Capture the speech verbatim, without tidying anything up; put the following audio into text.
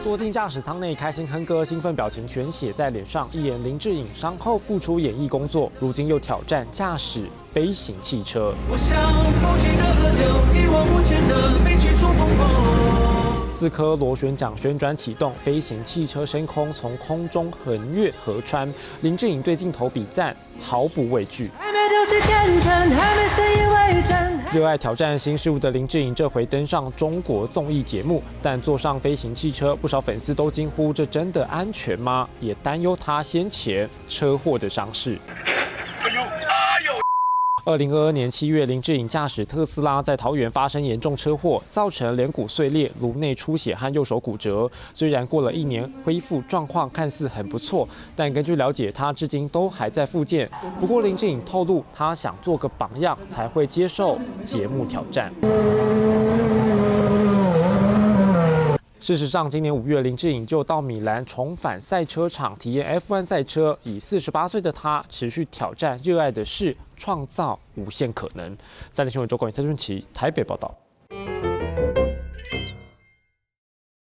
坐进驾驶舱内，开心哼歌，兴奋表情全写在脸上。一演林志颖伤后复出演艺工作，如今又挑战驾驶飞行汽车。 我像不息的河流，一往无前的没去触碰过。 四颗螺旋桨旋转启动，飞行汽车升空，从空中横越河川。林志颖对镜头比赞，毫不畏惧。 还没丢弃天真，还没深以为真。 热爱挑战新事物的林志颖，这回登上中国综艺节目，但坐上飞行汽车，不少粉丝都惊呼：这真的安全吗？也担忧他先前车祸的伤势。哎呦，哎呦！二零二二年七月，林志颖驾驶特斯拉在桃园发生严重车祸，造成脸骨碎裂、颅内出血和右手骨折。虽然过了一年，恢复状况看似很不错，但根据了解，他至今都还在复健。不过林志颖透露，他想做个榜样，才会接受节目挑战。事实上，今年五月，林志颖就到米兰重返赛车场体验 F 一 赛车。以四十八岁的他，持续挑战热爱的事，创造无限可能。三立新闻周冠宇、蔡俊琪台北报道。